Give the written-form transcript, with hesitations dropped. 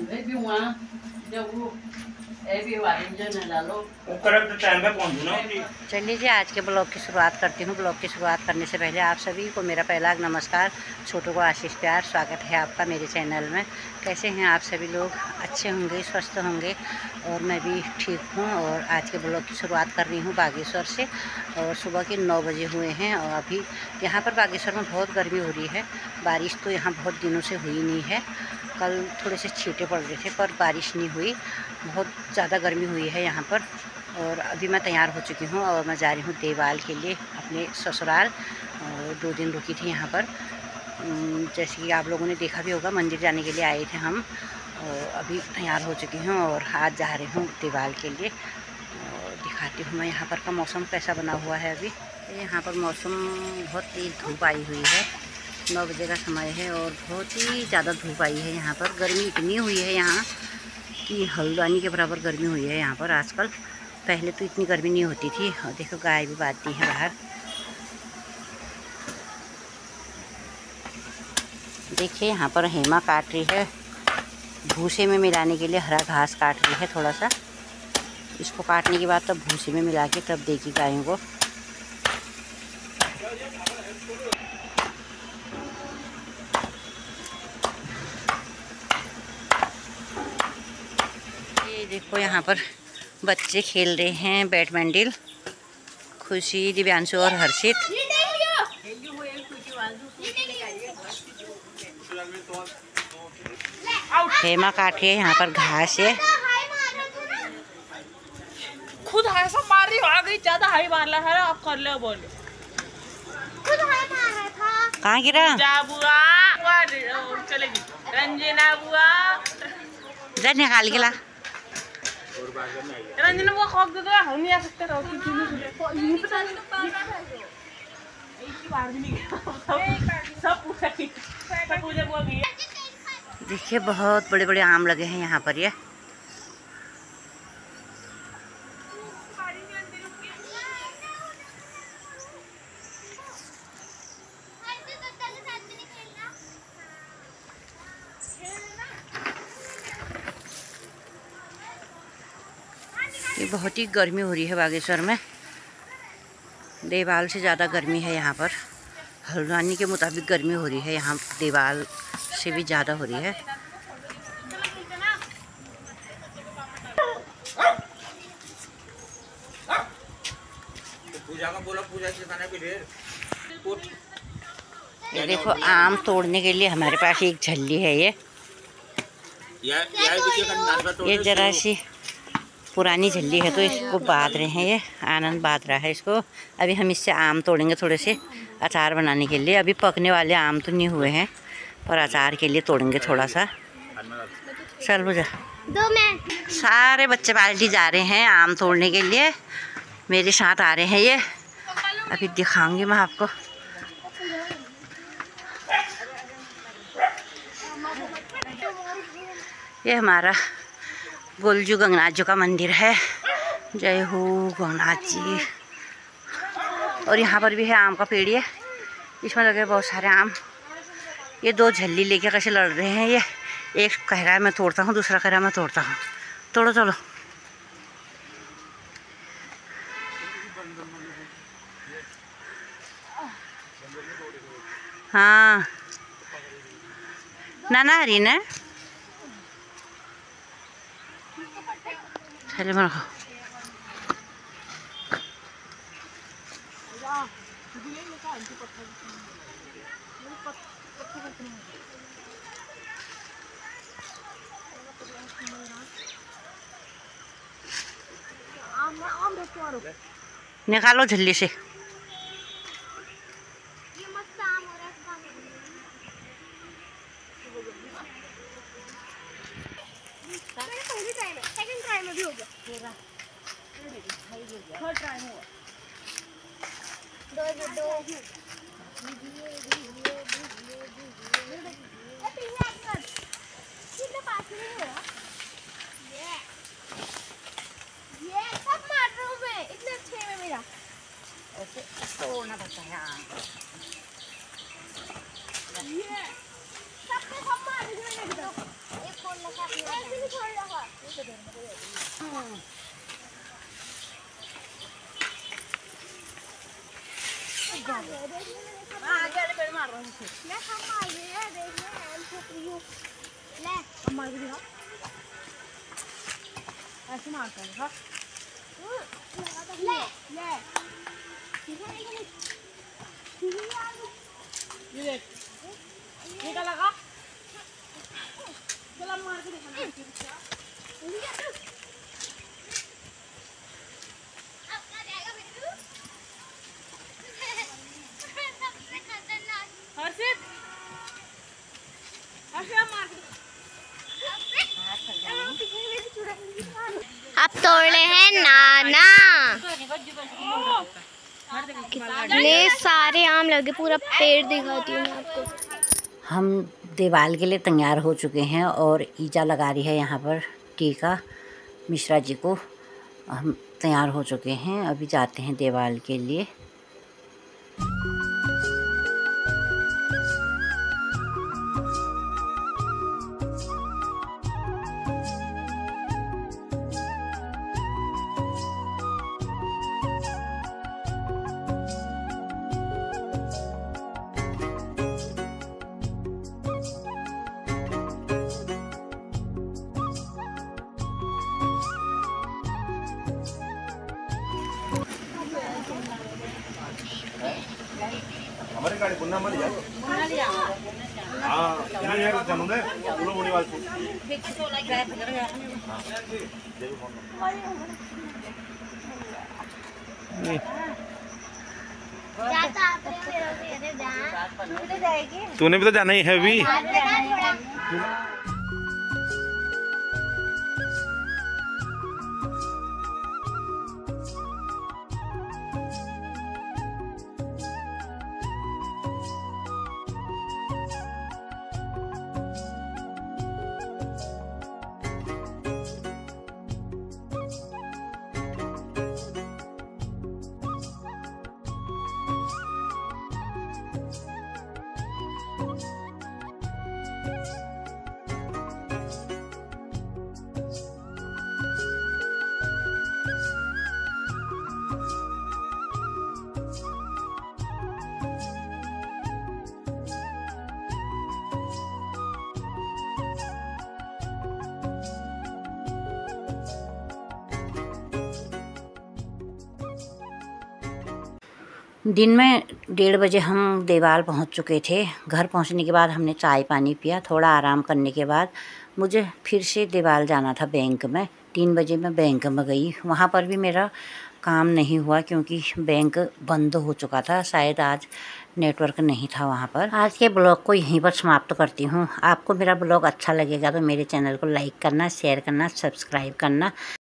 चलिए जी, आज के ब्लॉग की शुरुआत करती हूँ। ब्लॉग की शुरुआत करने से पहले आप सभी को मेरा पहला नमस्कार। छोटों को आशीष प्यार, स्वागत है आपका मेरे चैनल में। कैसे हैं आप सभी लोग? अच्छे होंगे, स्वस्थ होंगे और मैं भी ठीक हूँ। और आज के ब्लॉग की शुरुआत कर रही हूँ बागेश्वर से। और सुबह के 9 बजे हुए हैं और अभी यहाँ पर बागेश्वर में बहुत गर्मी हो रही है। बारिश तो यहाँ बहुत दिनों से हुई नहीं है। कल थोड़े से छींटे पड़ रहे थे पर बारिश नहीं हुई। बहुत ज़्यादा गर्मी हुई है यहाँ पर। और अभी मैं तैयार हो चुकी हूँ और मैं जा रही हूँ देवाल के लिए अपने ससुराल। और 2 दिन रुकी थी यहाँ पर। जैसे कि आप लोगों ने देखा भी होगा, मंदिर जाने के लिए आए थे हम। और अभी तैयार हो चुकी हूँ और आज जा रही हूँ देवाल के लिए। और दिखाती हूँ मैं यहाँ पर का मौसम कैसा बना हुआ है। अभी यहाँ पर मौसम बहुत तेज़ धूप आई हुई है। 9 बजे का समय है और बहुत ही ज़्यादा धूप आई है। यहाँ पर गर्मी इतनी हुई है यहाँ कि हल्द्वानी के बराबर गर्मी हुई है यहाँ पर आजकल। पहले तो इतनी गर्मी नहीं होती थी। और देखो गाय भी बांधती है बाहर। देखिए यहाँ पर हेमा काट रही है, भूसे में मिलाने के लिए हरा घास काट रही है थोड़ा सा। इसको काटने के बाद तब भूसे में मिला के तब देगी गायों को। ये देखो यहाँ पर बच्चे खेल रहे हैं बैडमिंटन। खुशी, दिव्यांशु और हर्षित। हेमा काट रही है यहाँ पर घास है। खुद हाई सब मार रही हो, आ गई ज्यादा हाई मार रहा है। आप कर ले बोले खुद हाई मार रहा था। कहाँ गिरा? जा बुआ चलेगी रंजना बुआ। जा निकाल गिला। रंजना बुआ खौफ दे दो, हम नहीं आ सकते। रहो सब पूजा बुआ भी। देखिए बहुत बड़े बड़े आम लगे हैं यहाँ पर। ये बहुत ही गर्मी हो रही है बागेश्वर में। देवाल से ज़्यादा गर्मी है यहाँ पर। हल्द्वानी के मुताबिक गर्मी हो रही है यहाँ, देवाल से भी ज़्यादा हो रही है। ये देखो आम तोड़ने के लिए हमारे पास एक झल्ली है। ये जरा सी पुरानी झल्ली है तो इसको बांध रहे हैं। ये आनंद बांध रहा है इसको। अभी हम इससे आम तोड़ेंगे थोड़े से अचार बनाने के लिए। अभी पकने वाले आम तो नहीं हुए हैं पर अचार के लिए तोड़ेंगे थोड़ा सा। चल बुझा दो में सारे बच्चे बाल्टी जा रहे हैं आम तोड़ने के लिए। मेरे साथ आ रहे हैं ये। अभी दिखाऊंगी मैं आपको। ये हमारा गोलजू गंगनाथ जी का मंदिर है। जय हो गंगनाथ जी। और यहाँ पर भी है आम का पेड़। ये इसमें लगे बहुत सारे आम। ये 2 झल्ली लेके कैसे लड़ रहे हैं। ये एक कह रहा है मैं तोड़ता हूँ, दूसरा कह रहा है मैं तोड़ता हूँ। तोड़ो चलो। हाँ नाना हरी ने चले मर खाओ। निकालो झल्ली से। ऐसे तोड़ना पड़ता है। ऐसे मारता है हाँ ये देख ये क्या लगा चला मार के दिखाना हर्षित हर्षित मार अब तोड़े हैं नाना। ले सारे आम लगे, पूरा पेड़ दिखाती हूँ मैं आपको। हम दीवाल के लिए तैयार हो चुके हैं और ईजा लगा रही है यहाँ पर टीका मिश्रा जी को। हम तैयार हो चुके हैं, अभी जाते हैं दीवाल के लिए। हमारी गाड़ी पुन्ना मत जा हां नहीं है जानू दे बोलो बोली वाल तूने भी तो जाना ही है अभी। दिन में 1:30 बजे हम देवाल पहुंच चुके थे। घर पहुंचने के बाद हमने चाय पानी पिया, थोड़ा आराम करने के बाद मुझे फिर से देवाल जाना था बैंक में। 3 बजे मैं बैंक में गई, वहां पर भी मेरा काम नहीं हुआ क्योंकि बैंक बंद हो चुका था, शायद आज नेटवर्क नहीं था वहां पर। आज के ब्लॉग को यहीं पर समाप्त करती हूँ। आपको मेरा ब्लॉग अच्छा लगेगा तो मेरे चैनल को लाइक करना, शेयर करना, सब्सक्राइब करना।